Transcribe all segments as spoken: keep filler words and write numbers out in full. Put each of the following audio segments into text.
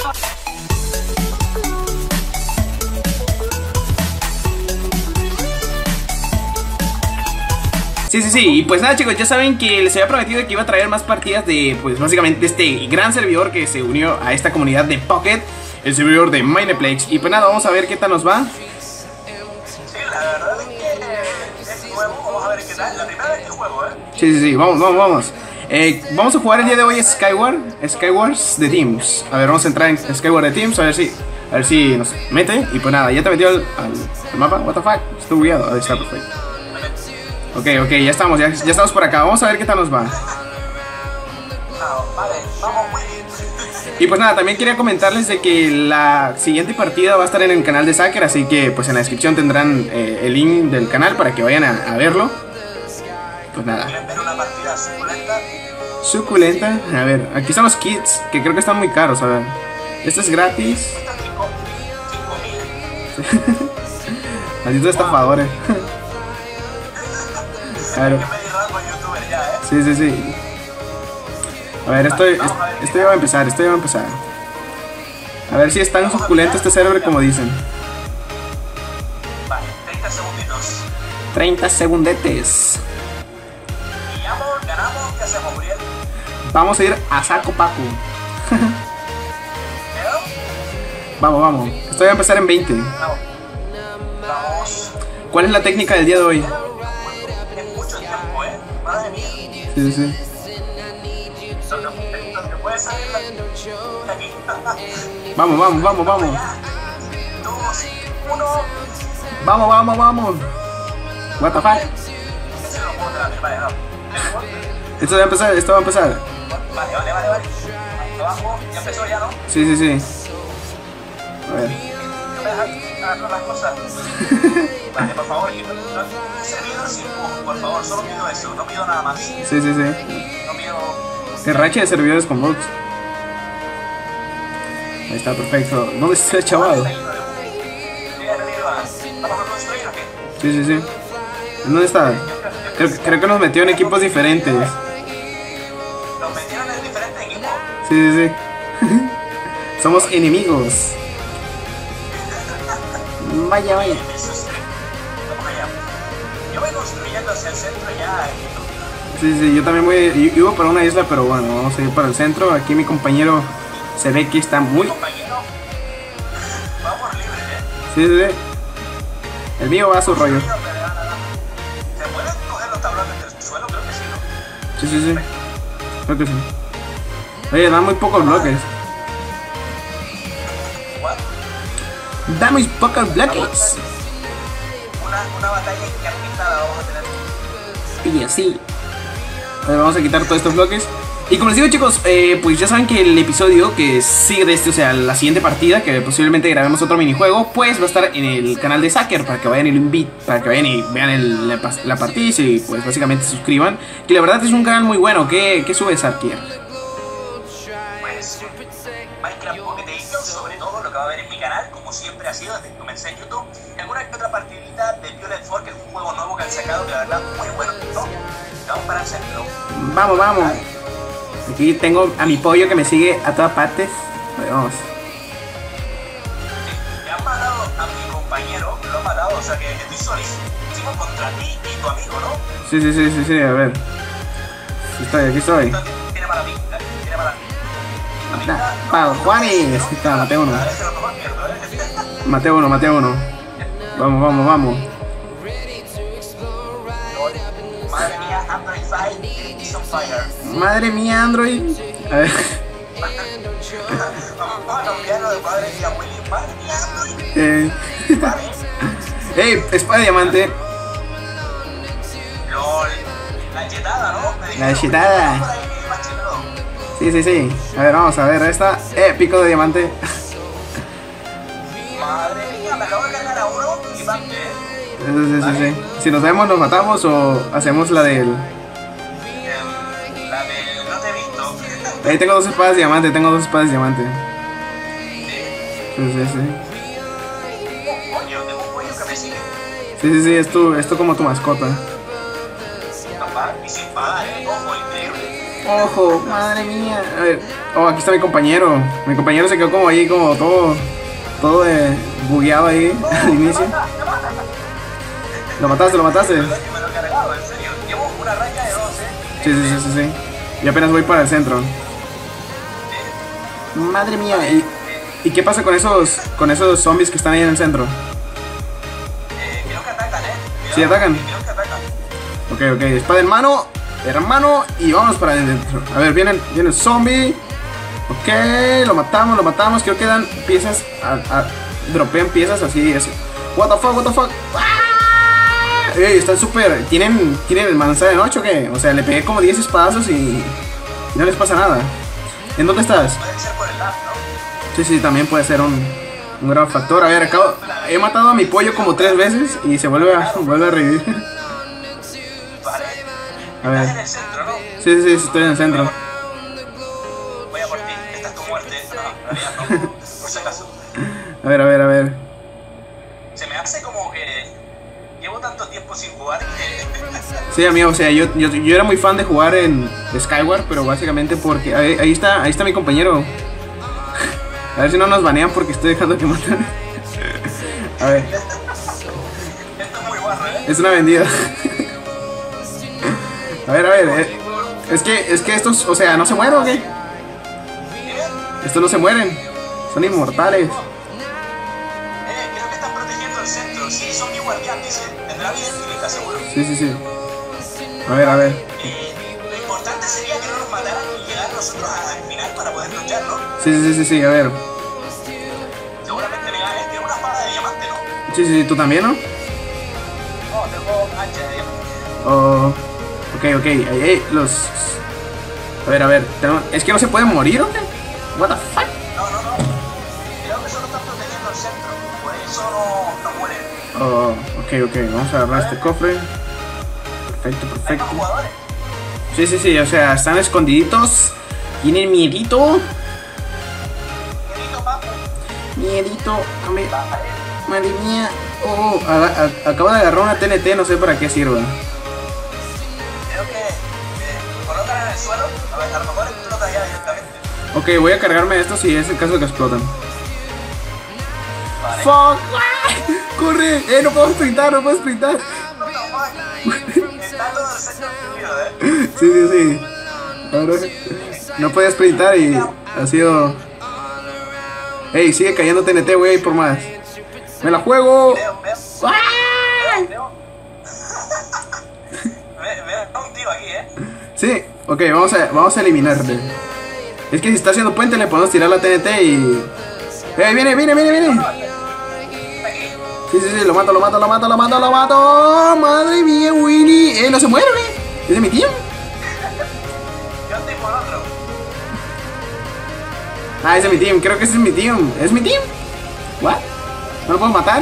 Sí, sí, sí, y pues nada chicos, ya saben que les había prometido que iba a traer más partidas de, pues básicamente este gran servidor que se unió a esta comunidad de Pocket, el servidor de Mineplex. Y pues nada, vamos a ver qué tal nos va. Sí, la verdad es que es nuevo, vamos a ver qué tal, la primera vez que juego, eh. Sí, sí, sí, vamos, vamos, vamos. Eh, vamos a jugar el día de hoy Skyward, Skywars de Teams. A ver, vamos a entrar en Skyward de Teams, a ver si, a ver si nos mete. Y pues nada, ya te metió al, al, al mapa, what the fuck, estoy bugueado, ahí está, perfecto. Ok, ok, ya estamos, ya, ya estamos por acá, vamos a ver qué tal nos va. Ah, vale, vamos muy bien. Y pues nada, también quería comentarles de que la siguiente partida va a estar en el canal de Saker, así que pues en la descripción tendrán eh, el link del canal para que vayan a, a verlo. Pues nada. ¿Quieren ver una partida suculenta? Suculenta, a ver, aquí están los kits, que creo que están muy caros, a ver. Este es gratis. Cuesta cinco mil. Malditos estafadores. Claro. Que me rango youtuber ya, eh. Sí, sí, sí. A ver, esto, esto ya va a empezar, esto ya va a empezar. A ver si es tan suculento este server como dicen. Vale, treinta segunditos. treinta segundetes. Pillamos, ganamos, ¿qué hacemos, Uriel? Vamos a ir a saco paco. ¿Pero? Vamos, vamos. Esto va a empezar en veinte. Vamos. Vamos. ¿Cuál es la técnica del día de hoy? Es mucho tiempo, eh. Madre mía. Sí, sí, sí. Donde puede salir la... aquí. Vamos, vamos, vamos, vamos. Dos, uno. Vamos, vamos, vamos. What the fuck. Ese no lo puedo traer, vale, no. Esto va a empezar, esto va a empezar. Vale, vale, vale, vale. Abajo, ya empezó ya, ¿no? Sí, sí, sí. A ver. No me dejas agarrar las cosas. Vale, por favor, no, no, servidor sin bug, por favor, solo pido eso, no pido nada más. Sí, sí, sí. No pido... El racha de servidores con bots. Ahí está, perfecto. ¿Dónde está el chaval? Vamos a construir o qué? Sí, sí, sí. ¿En dónde está? Creo, creo que nos metió en equipos diferentes. Nos metieron en diferentes equipos. Sí, sí, sí. Somos enemigos. Vaya, vaya. Vamos allá. Yo voy construyendo hacia el centro ya. Sí, sí, yo también voy. Yo iba para una isla, pero bueno, vamos a ir para el centro. Aquí mi compañero se ve que está muy. Compañero, vamos libre, eh. Sí, sí, sí. El mío va a su rollo. ¿Se pueden coger los tablones del suelo? Creo que sí, ¿no? Sí, sí, sí. Creo que sí. Oye, dan muy pocos bloques. What? Da muy pocos bloques. Una, una batalla encarnizada vamos a tener. Y así. A ver, vamos a quitar todos estos bloques. Y como les digo chicos, eh, pues ya saben que el episodio que sigue de este, o sea, la siguiente partida, que posiblemente grabemos otro minijuego, pues va a estar en el canal de Saker, para que vayan y lo inviten, para que vayan y vean el, la, la partida y se, pues básicamente se suscriban. Que la verdad es un canal muy bueno. ¿Qué, qué sube Saker? Pues Minecraft Pocket Edition, sobre todo lo que va a ver en mi canal, como siempre ha sido desde que comencé en YouTube. Alguna que otra partidita de Violet Fork, que es un juego nuevo que han sacado, que la verdad muy bueno, ¿no? Vamos para el centro. Vamos, vamos. Aquí tengo a mi pollo que me sigue a todas partes. A ver, vamos. Me han matado a mi compañero, lo han matado, o sea que estoy solísimo contra ti y tu amigo, ¿no? Sí, sí, sí, sí, sí, a ver. Aquí estoy, aquí estoy. Tiene mala pinta, tiene mala pinta. Da, Pau, Juanes. Aquí está, maté uno. A ver, se lo toma mierda, ¿eh? Maté uno, maté uno. Vamos, vamos, vamos. Madre mía, Android Five is on fire. Madre mía, Android. A ver. Vamos a cambiarlo de madre mía, Willy. Madre mía, Android. Eh. Vale. Ey, espada de diamante. LOL. La chetada, ¿no? Me La dijeron, chetada. por ahí que iba chetado. Sí, sí, sí. A ver, vamos a ver esta. Eh, pico de diamante. Madre mía, me acabo de cargar a uno y va bien. Sí, sí, sí, sí. Si nos vemos, nos matamos o hacemos la del. Eh, La de no te he visto. Ahí tengo dos espadas de diamante, tengo dos espadas de diamante. Sí, sí, sí. Oh, coño, tengo un pollo que me sigue. Sí, sí, sí, es tu, es tu como tu mascota. Papá, y sin pagar, ¿eh? Ojo, increíble. Ojo, madre mía. A ver. Oh, aquí está mi compañero. Mi compañero se quedó como ahí, como todo. Todo eh, bugueado ahí al inicio. Lo mataste, lo mataste. Me lo he cargado, en serio. Llevo una raya de dos, eh. Sí, sí, sí, sí, sí. Y apenas voy para el centro. Madre mía. ¿Y, ¿y qué pasa con esos con esos zombies que están ahí en el centro? Eh, creo que atacan, eh. Cuidado, ¿Sí atacan? Creo que atacan. Ok, ok. Espada en mano. Hermano. Y vamos para adentro. A ver, viene, viene el zombie. Ok, lo matamos, lo matamos. Creo que dan piezas. A, a, dropean piezas así. así. What the fuck, what the fuck. ¡Ah! Ey, están súper. ¿Tienen, ¿Tienen el manzana de noche o qué? O sea, le pegué como diez espadazos y, y no les pasa nada. ¿En dónde estás? Puede ser por el lado, ¿no? Sí, sí, también puede ser un, un gran factor. A ver, acabo. He matado a mi pollo como tres veces y se vuelve a, vuelve a revivir. Vale. A ver. Estás en el centro, ¿no? Sí, sí, sí, estoy en el centro. Voy a por ti. Esta es tu muerte. No, en realidad no. Por si acaso. A ver, a ver, a ver. Se me hace como que llevo tanto tiempo sin jugar que... Sí, amigo, o sea, yo, yo, yo era muy fan de jugar en Skyward, pero básicamente porque... Ahí, ahí está, ahí está mi compañero. A ver si no nos banean porque estoy dejando que maten. A ver. Esto es muy guarro, ¿eh? Es una vendida. A ver, a ver. Eh, es que, es que estos, o sea, ¿no se mueren o qué? Estos no se mueren. Son inmortales. Eh, creo que están protegiendo el centro. Sí, son mi guardián, dice. Tendrá vida infinita, seguro. Sí, sí, sí. A ver, a ver. Eh, lo importante sería que no nos mataran y llegar nosotros al final para poder luchar, ¿no? Sí, sí, sí, sí, sí, a ver. Seguramente me ganes. Tiene una espada de diamante, ¿no? Sí, sí, sí, tú también, ¿no? No, tengo hacha de diamante. Oh, ok, ok. Ahí, ahí, los... A ver, a ver. tenemos- Es que no se puede morir, ¿o qué? What the fuck? No, no, no. Creo que solo están protegiendo el centro. Por eso no, no mueren. Oh, ok, ok. Vamos a agarrar este cofre. Perfecto, Hay más perfecto. jugadores. Sí, sí, sí. O sea, están escondiditos. Tienen miedito. Querido papu. Miedito. A ver, Vale. madre mía. Oh, aga- a- acabo de agarrar una T N T. No sé para qué sirva. Creo que eh, colócala en el suelo. A ver, a lo mejor explota ya directamente. Ok, voy a cargarme estos si es el caso de que explotan. Vale. ¡Fuck! ¡Ah! ¡Corre! ¡Eh, no puedo sprintar! ¡No puedo sprintar! Está todo el centro encendido, ¿eh? Sí, sí, sí. Ahora no podía sprintar y ha sido... Ey, sigue cayendo T N T, güey, por más. ¡Me la juego! Veo, veo, ¡Ah! veo. Veo, veo un tío aquí, ¿eh? Sí, ok, vamos a, vamos a eliminarte. Es que si está haciendo puente le podemos tirar la T N T y... ¡Eh, viene, viene, viene, viene! Sí, sí, sí, lo mato, lo mato, lo mato, lo mato, lo mato. ¡Madre mía, Willy! ¡Eh, no se muere, güey! ¿Es de mi tío? Yo estoy por otro. Ah, es de mi team, creo que ese es mi team. ¿Es mi team? ¿What? ¿No lo puedo matar?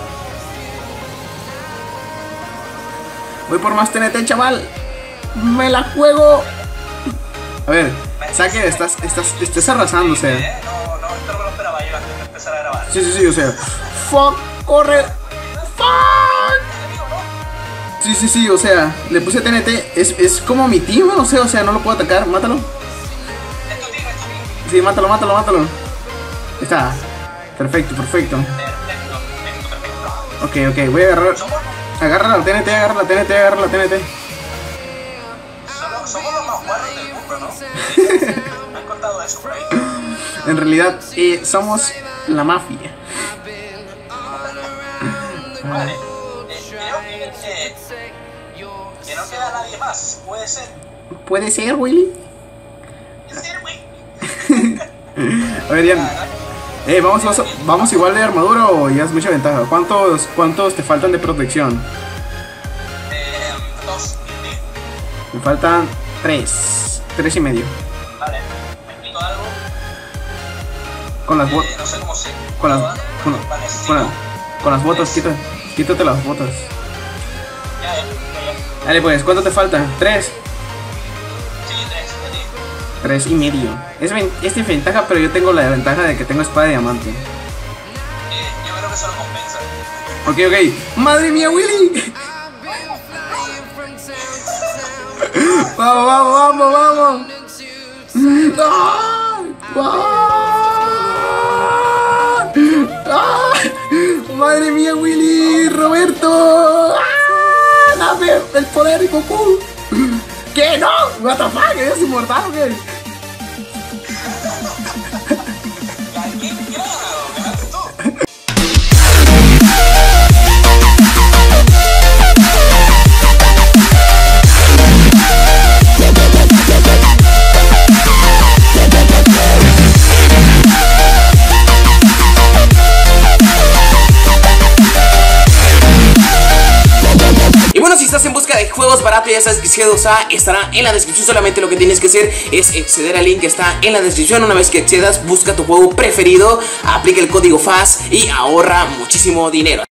Voy por más T N T, chaval. ¡Me la juego! A ver, Saque, estás, estás, estás arrasando, o sea. ¿Eh? No, no, esto no me lo esperaba yo antes de empezar a grabar. Sí, sí, sí, o sea. ¡Fuck! ¡Corre! ¡Fuck! Sí, sí, sí, o sea, le puse T N T. Es, es como mi team, no sé, o sea, no lo puedo atacar. Mátalo. Es tu team, es tu team. Sí, mátalo, mátalo, mátalo. Ahí está. Perfecto, perfecto. Perfecto, perfecto, perfecto. Ok, ok, voy a agarrar. Somos, Agarra la T N T, agarra la T N T, agarra la T N T. solo, somos los más guarros del mundo, ¿no? Me han contado eso por ahí. En realidad, eh, somos la mafia. Vale. Eh, creo que, eh, que no queda nadie más. Puede ser. ¿Puede ser, Willy? Puede ser, güey. A ver, ya. Eh, vamos, vamos, vamos igual de armadura o ya es mucha ventaja. ¿Cuántos, cuántos te faltan de protección? Eh, dos. Sí. Me faltan tres. Tres y medio. Vale. ¿Me explico algo? Con las Eh, botas. no sé cómo se. Con las, con, Vale, sí, con, la- no. con las botas, quita, quítate las botas. Ya, ya, ya, ya. Dale pues, ¿cuánto te falta? Tres. Sí, tres, ya te digo. Tres y medio. Es, ven- es de ventaja, pero yo tengo la ventaja de que tengo espada de diamante. Eh, yo creo que eso lo compensa. Ok, ok. ¡Madre mía, Willy! Vamos, vamos, vamos, vamos. ¡Ah! ¡Ah! ¡Ah! ¡Madre mía, Willy! ¡Roberto! ¡Ah! ¡Dame el poder de Goku! ¿Qué? ¡No! ¿What the fuck? ¿Eres inmortal o qué? Si estás en busca de juegos baratos, ya sabes que C dos A estará en la descripción. Solamente lo que tienes que hacer es acceder al link que está en la descripción. Una vez que accedas, busca tu juego preferido, aplica el código F A S y ahorra muchísimo dinero.